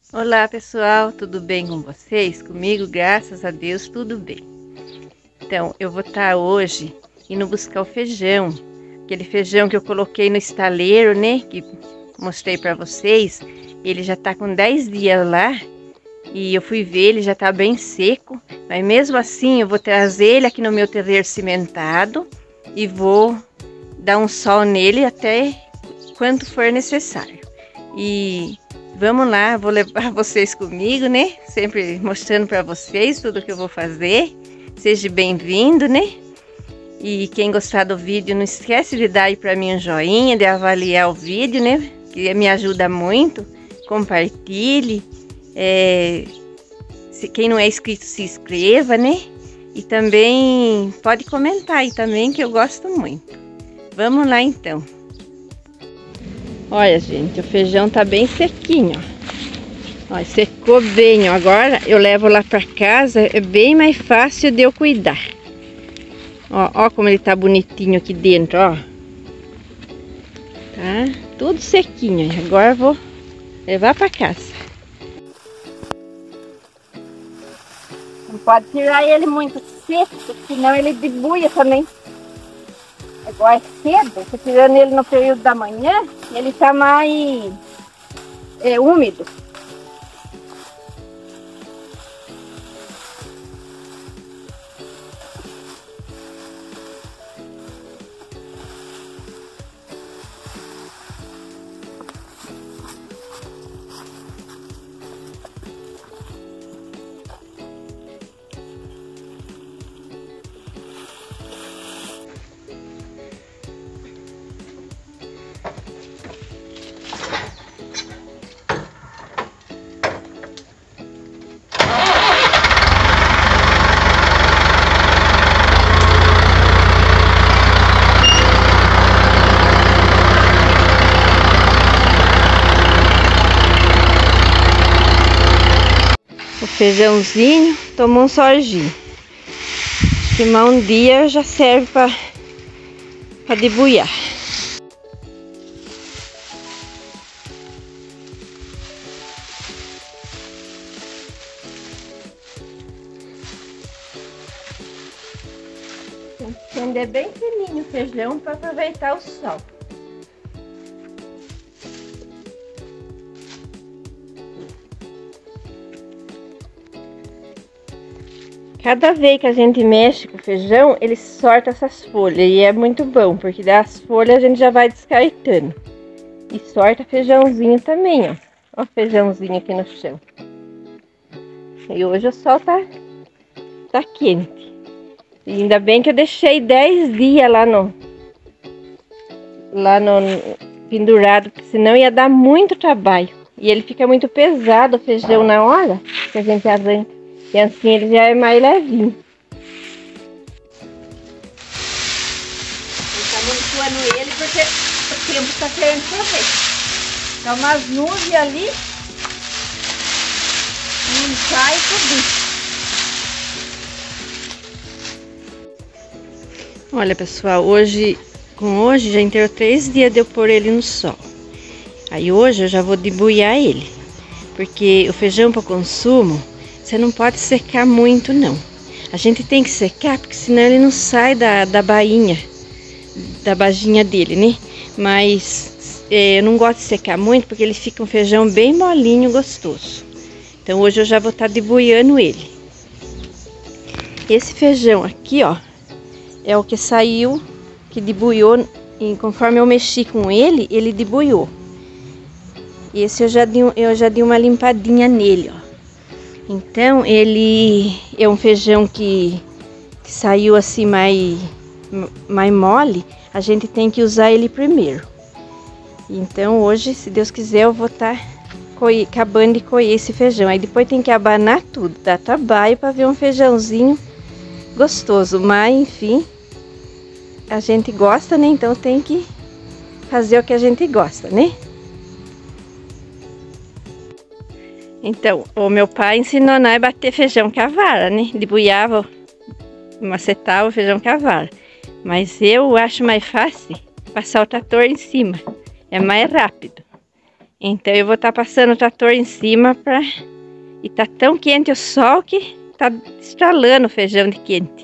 Olá pessoal, tudo bem com vocês? Comigo, graças a Deus, tudo bem. Então, eu vou estar hoje indo buscar o feijão. Aquele feijão que eu coloquei no estaleiro, né? Que mostrei para vocês. Ele já tá com 10 dias lá. E eu fui ver, ele já tá bem seco. Mas mesmo assim, eu vou trazer ele aqui no meu terreiro cimentado. E vou dar um sol nele até quanto for necessário. E vamos lá, vou levar vocês comigo, né? Sempre mostrando para vocês tudo que eu vou fazer. Seja bem-vindo, né? E quem gostar do vídeo, não esquece de dar aí para mim um joinha, de avaliar o vídeo, né? Que me ajuda muito. Compartilhe. Quem não é inscrito, se inscreva, né? E também pode comentar aí também, que eu gosto muito. Vamos lá então. Olha, gente, o feijão tá bem sequinho, ó. Ó, secou bem, ó. Agora eu levo lá pra casa, é bem mais fácil de eu cuidar. Ó, ó como ele tá bonitinho aqui dentro, ó. Tá tudo sequinho. Agora eu vou levar pra casa. Não pode tirar ele muito seco, senão ele debuia também. Agora cedo, tô tirando ele no período da manhã, ele tá mais úmido. O feijãozinho tomou um sorjinho. Queimar um dia já serve para debulhar. Tem que acender bem fininho o feijão para aproveitar o sol. Cada vez que a gente mexe com o feijão, ele sorta essas folhas. E é muito bom, porque das folhas a gente já vai descartando. E sorta feijãozinho também, ó. Ó o feijãozinho aqui no chão. E hoje o sol tá quente. E ainda bem que eu deixei 10 dias lá no pendurado, porque senão ia dar muito trabalho. E ele fica muito pesado, o feijão, na hora que a gente arranca. E assim ele já é mais levinho. Eu tá manipulando ele porque o tempo tá querendo chover. Tá umas nuvens ali. Não sai tudo. Olha, pessoal, hoje já inteiro 3 dias de eu pôr ele no sol. Aí hoje eu já vou debulhar ele. Porque o feijão para consumo, você não pode secar muito, não. A gente tem que secar, porque senão ele não sai da bainha, da baginha dele, né? Mas eu não gosto de secar muito, porque ele fica um feijão bem molinho, gostoso. Então hoje eu já vou estar debulhando ele. Esse feijão aqui, ó, é o que saiu, que debulhou, e conforme eu mexi com ele, ele debulhou. Esse eu já dei uma limpadinha nele, ó. Então ele é um feijão que saiu assim mais mole, a gente tem que usar ele primeiro. Então hoje, se Deus quiser, eu vou estar acabando de colher esse feijão. Aí depois tem que abanar tudo, dá trabalho para ver um feijãozinho gostoso. Mas enfim, a gente gosta, né? Então tem que fazer o que a gente gosta, né? Então, o meu pai ensinou nós a bater feijão com a vara, né? Debulhava, macetava o feijão com a vara. Mas eu acho mais fácil passar o trator em cima. É mais rápido. Então eu vou estar passando o trator em cima pra... E tá tão quente o sol que tá estralando o feijão de quente.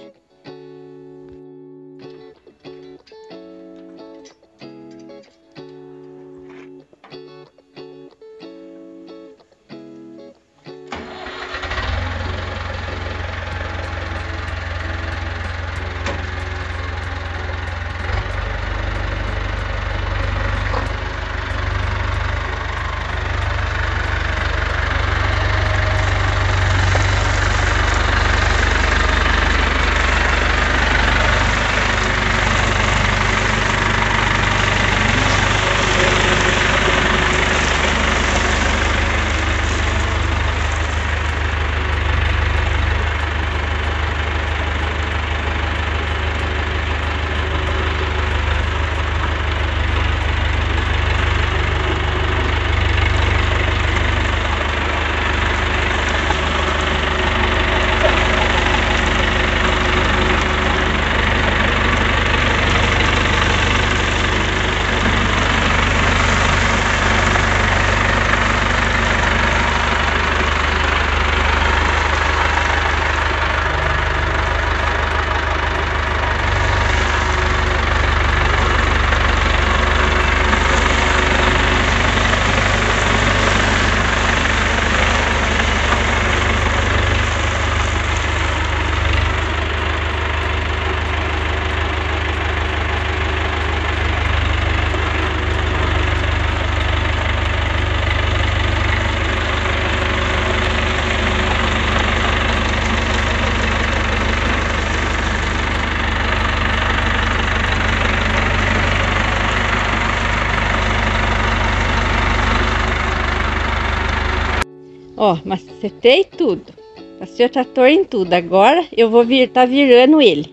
Ó, macetei tudo. Passei o trator em tudo. Agora eu vou tá virando ele.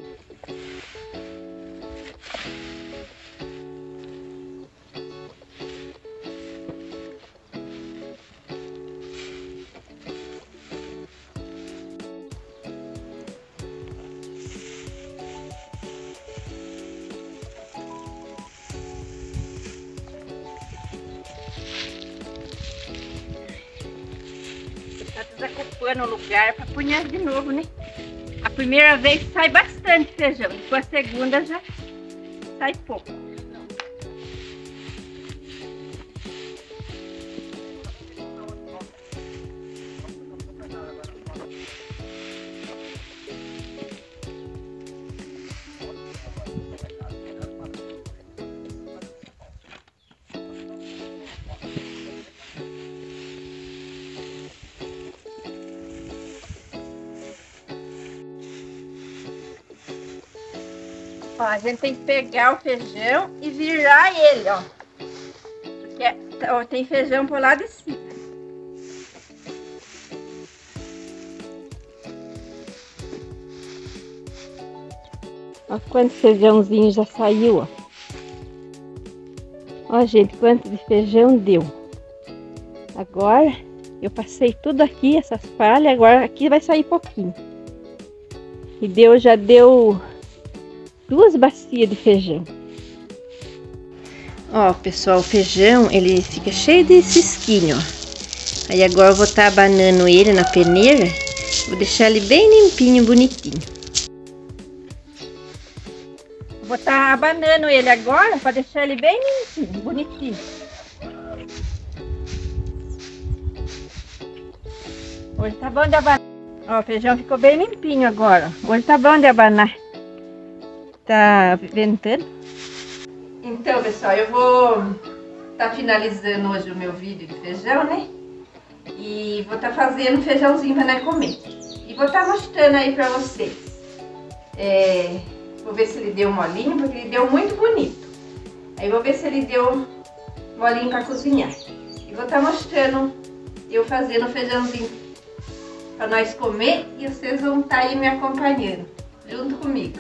Tá desocupando o lugar para punhar de novo, né? A primeira vez sai bastante feijão, depois a segunda já sai pouco. Ó, a gente tem que pegar o feijão e virar ele, ó. Porque ó, tem feijão pro lado de cima. Ó quanto feijãozinho já saiu, ó. Ó, gente, quanto de feijão deu. Agora eu passei tudo aqui, essas palhas, agora aqui vai sair pouquinho. E já deu 2 bacias de feijão. Ó, pessoal, o feijão, ele fica cheio de cisquinho, ó. Aí agora eu vou estar abanando ele na peneira. Vou deixar ele bem limpinho, bonitinho. Vou estar abanando ele agora para deixar ele bem limpinho, bonitinho. Hoje tá bom de abanar. Ó, o feijão ficou bem limpinho agora. Hoje tá bom de abanar. Tá ventando. Então, pessoal, eu vou tá finalizando hoje o meu vídeo de feijão, né? E vou tá fazendo feijãozinho para nós comer. E vou tá mostrando aí para vocês. Vou ver se ele deu molinho, porque ele deu muito bonito. Aí vou ver se ele deu molinho para cozinhar. E vou tá mostrando eu fazendo feijãozinho para nós comer. E vocês vão tá aí me acompanhando, junto comigo.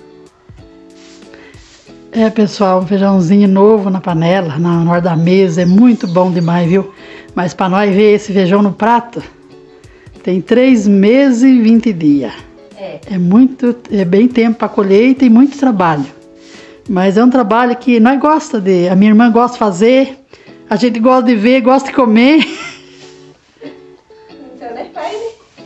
Pessoal, um feijãozinho novo na panela, na hora da mesa, é muito bom demais, viu? Mas para nós ver esse feijão no prato, tem 3 meses e 20 dias. É bem tempo para colher e tem muito trabalho. Mas é um trabalho que nós gosta a minha irmã gosta de fazer, A gente gosta de ver, gosta de comer. Então, né, pai?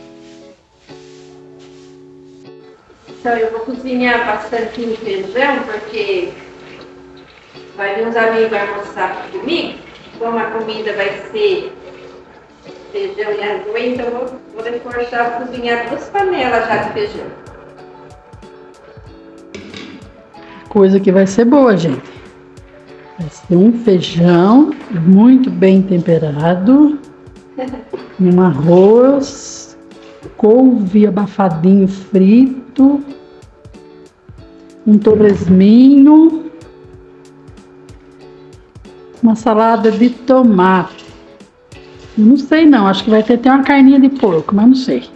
Então, eu vou cozinhar bastante feijão, porque vai vir uns amigos almoçar comigo. Como a comida vai ser feijão e arroz, então eu vou reforçar a cozinhar 2 panelas já de feijão. Coisa que vai ser boa, gente. Vai ser um feijão muito bem temperado, um arroz, couve abafadinho frito, um torresminho, uma salada de tomate. Eu não sei não, acho que vai ter até uma carninha de porco, mas não sei.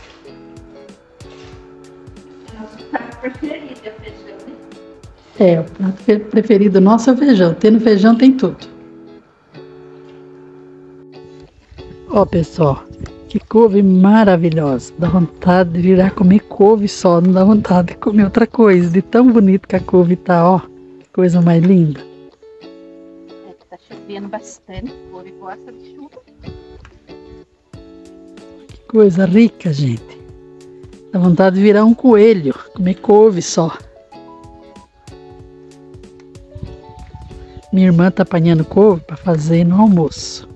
Nosso prato preferido é feijão, né? É, o prato preferido nosso é o feijão. Tendo feijão tem tudo. Ó, pessoal, que couve maravilhosa. Dá vontade de virar comer couve só, não dá vontade de comer outra coisa. De tão bonito que a couve tá, ó. Que coisa mais linda. Tá chovendo bastante, o povo gosta de chuva. Que coisa rica, gente. Dá vontade de virar um coelho, comer couve só. Minha irmã tá apanhando couve para fazer no almoço.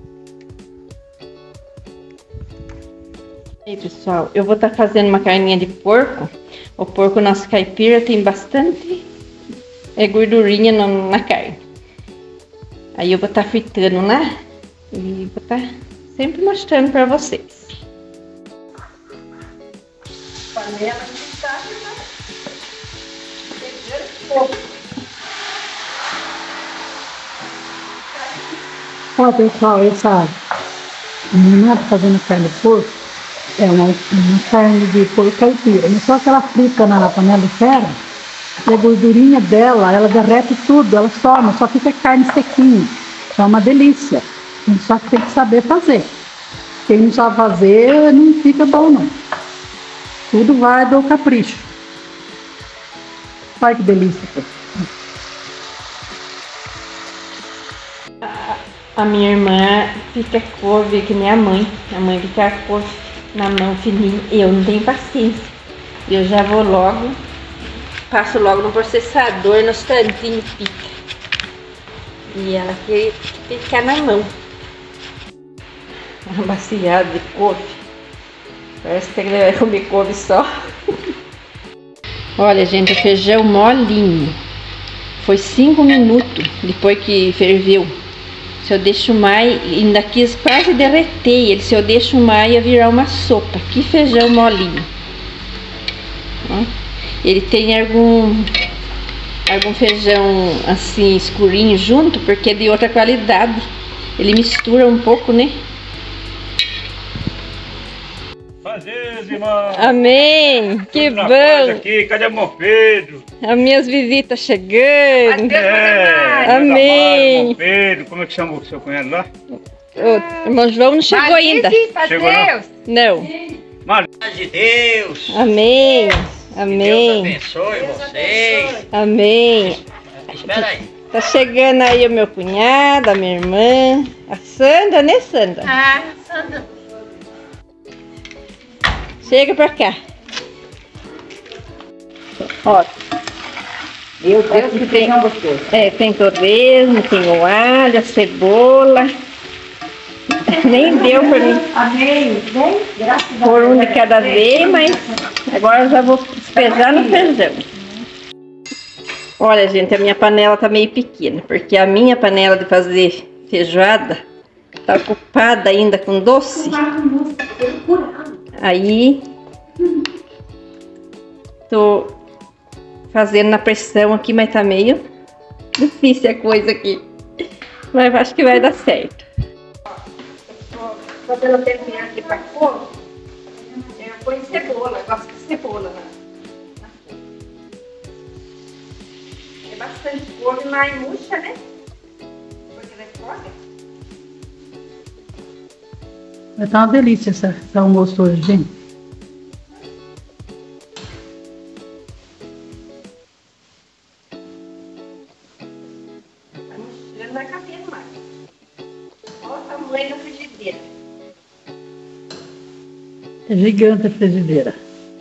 E aí, pessoal, eu vou estar fazendo uma carninha de porco. O porco nosso caipira tem bastante gordurinha na carne. Aí eu vou estar fritando lá e vou estar sempre mostrando para vocês. Panela fritada, pegando fogo. Ó, pessoal, essa menina fazendo carne de porco é uma carne de porco caipira. Não só que ela frita na panela de ferro, e a gordurinha dela, ela derrete tudo, ela soma, só fica carne sequinha. É uma delícia. Só que tem que saber fazer. Quem não sabe fazer, não fica bom, não. Tudo vai do capricho. Olha que delícia. A minha irmã fica couve que nem a mãe. A mãe fica couve na mão fininha. Eu não tenho paciência. Eu já vou logo, passo logo no processador, nos tantinhos pica. E ela quer ficar na mão. Uma baciada de couve. Parece que ele vai comer couve só. Olha, gente, o feijão molinho. Foi 5 minutos depois que ferveu. Se eu deixo mais, ainda quis quase derreter ele. Se eu deixo mais, ia virar uma sopa. Que feijão molinho. Ó, ele tem algum feijão assim escurinho junto, porque é de outra qualidade. Ele mistura um pouco, né? Prazer, irmão. Amém! Que Tudo na bom! paz aqui. Cadê o irmão Pedro? As minhas visitas chegando. Amém. Amém! Pedro, como é que chama o seu cunhado lá? O irmão João não chegou ainda. Chegou não? Não. Maria de Deus. Amém! Deus Amém! abençoe vocês. Amém! Espera aí. Tá chegando aí o meu cunhado, a minha irmã, a Sandra, né, Sandra? Ah, Sandra. Chega pra cá. Ó. Meu Deus, que feijão gostoso. Tem torresmo, tem o alho, a cebola. Nem deu pra mim Amém. Bem, graças a Deus. pôr um de cada vez, mas agora eu já vou despejar no feijão. Olha, gente, a minha panela tá meio pequena, porque a minha panela de fazer feijoada tá ocupada ainda com doce. Aí tô fazendo na pressão aqui, mas tá meio difícil a coisa aqui. Mas acho que vai dar certo. Fazendo tempinho aqui pra couve, eu ponho cebola, eu gosto de cebola na couve. É bastante couve, mas murcha, né? Porque ela é forte. Vai estar uma delícia esse almoço hoje, gente. Tá murchando, vai cabendo mais. É gigante a frigideira.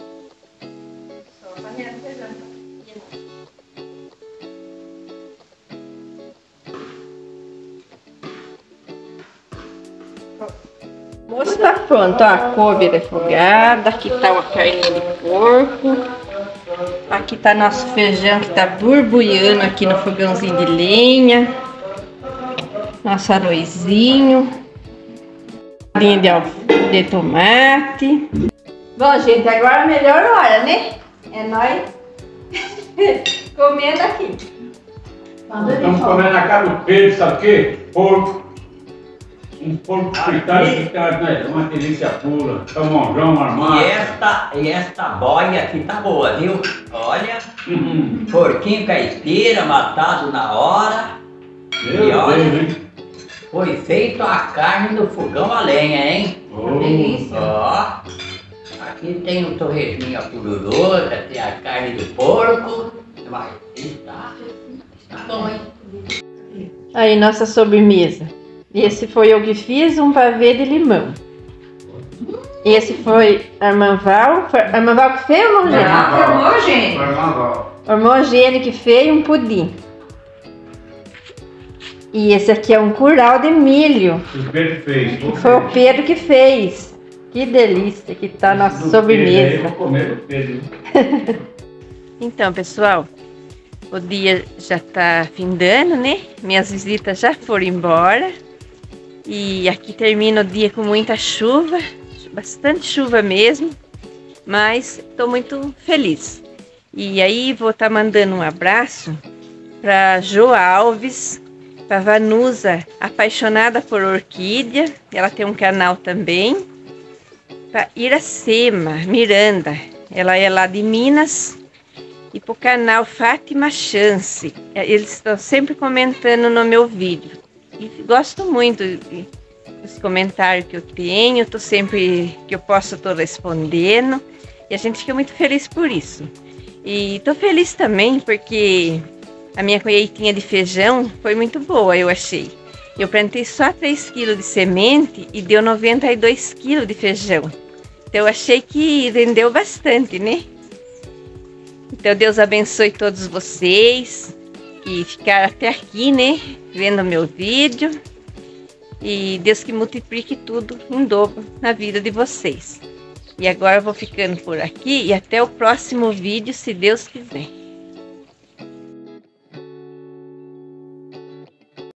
O almoço tá pronto, ó, a couve refogada, aqui tá a carninha de porco, aqui tá nosso feijão que tá borbulhando aqui no fogãozinho de lenha, nosso arrozinho, de tomate. Bom, gente, agora é a melhor hora, né? É nós comendo aqui. Estamos comendo na casa do Pedro, sabe o quê? Porco. Um porco fritado, né? Uma delícia pura. Camonjão armado. E esta boia aqui tá boa, viu? Olha, porquinho caipira, matado na hora. Meu E olha, Deus, hein? foi feito a carne do fogão a lenha, hein? Oh. Delícia. Ó, aqui tem o torresminho a pururuca, tem a carne do porco. Mas está bom, hein? Aí, nossa sobremesa. Esse foi eu que fiz, um pavê de limão. Esse foi Armanval. Foi Armanval que fez ou Armogênio? Armogênio que fez um pudim. E esse aqui é um curau de milho. O Pedro fez. Que foi o Pedro que fez. Que delícia que tá a nossa sobremesa. Eu vou comer o Pedro. Então, pessoal, o dia já tá findando, né? Minhas visitas já foram embora. E aqui termina o dia com muita chuva, bastante chuva mesmo, mas estou muito feliz. E aí vou estar mandando um abraço para Jo Alves, para Vanusa, apaixonada por orquídea, ela tem um canal também, para Iracema Miranda, ela é lá de Minas, e para o canal Fátima Chance, eles estão sempre comentando no meu vídeo. E gosto muito dos comentários que eu tenho, sempre que eu posso estou respondendo, e a gente fica muito feliz por isso. E estou feliz também porque a minha colheitinha de feijão foi muito boa, eu achei. Eu plantei só 3 kg de semente e deu 92 kg de feijão. Então eu achei que rendeu bastante, né? Então Deus abençoe todos vocês que ficaram até aqui, né? Vendo meu vídeo. E Deus que multiplique tudo em dobro na vida de vocês. E agora eu vou ficando por aqui e até o próximo vídeo, se Deus quiser.